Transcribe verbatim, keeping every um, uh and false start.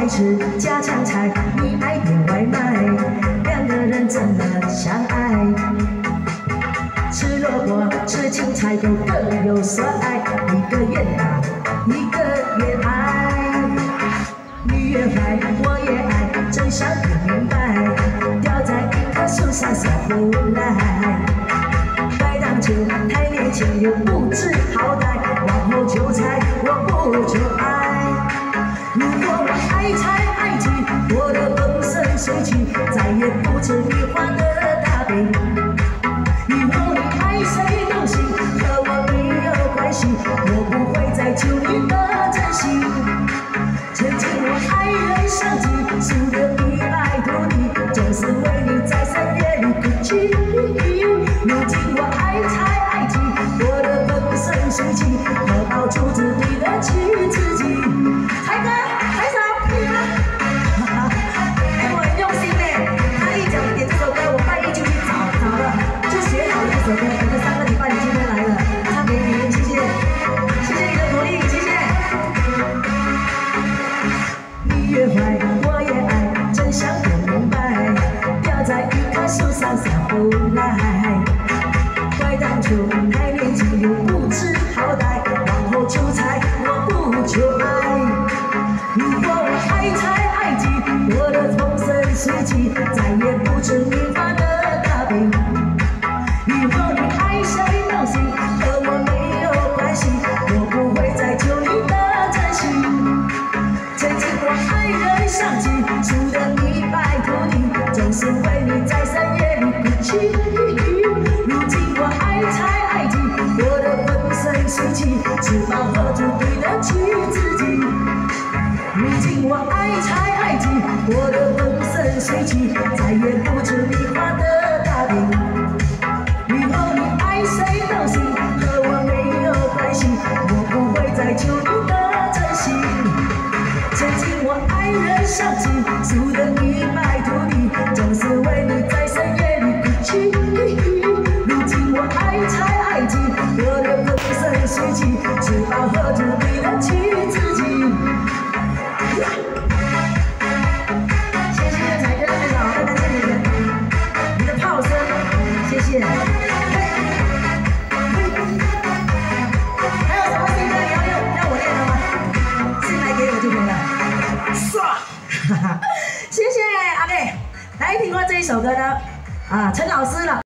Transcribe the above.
爱吃家常菜，你爱点外卖，两个人真的相爱。吃萝卜吃青菜都各有所爱，一个愿打，一个愿挨。你越坏我越爱，真想不明白，吊在一棵树上下不来。该当初太年轻又不知好歹，往后求财我不求爱。如果我爱财爱技，我的风生水起，再也不吃你画的大饼。以后你爱谁都行，和我没有关系，我不会再求你的真心。曾经我爱人上进，输得一败涂地，总是为你在深夜里哭泣。如今我爱财爱技，我的风生水起，我到处子对得起自己。才哥，抬手，可以吗？哎，我很用心呢。他一讲点这首歌，我半夜就去找找了，就学好了这首歌。等了三个礼拜，你今天来了，唱给你，谢谢，谢谢你的鼓励，谢谢。你越坏我越爱，真想不明白，吊在一棵树上下不来。怪当初太年轻又不知好歹，往后求财我不求爱。如果我爱财爱技，我的风生水起，再也不吃你发的大饼。以后你爱谁都行，和我没有关系，我不会再求你的真心。曾经我爱人上进，输得一败涂地，总是为你在深夜里哭泣。如今我爱财爱技，我的风生水起，吃饱喝足对得起自己。如今我爱财爱技，我的风生水起，再也不吃你画的大饼。以后你爱谁都行，和我没有关系，我不会再求你的真心。曾经我爱人上进，输得一败涂地，总是为你在深夜里哭泣。如今我爱财爱技，我的风生水起，吃饱喝足对得起自己。谢谢才哥非常好，再感谢你的你的炮声，谢谢。还有什么新歌你要用要我练的吗？信来给我就可以了。爽，哈哈，谢谢阿妹。来听过这一首歌呢，啊，陈老师了。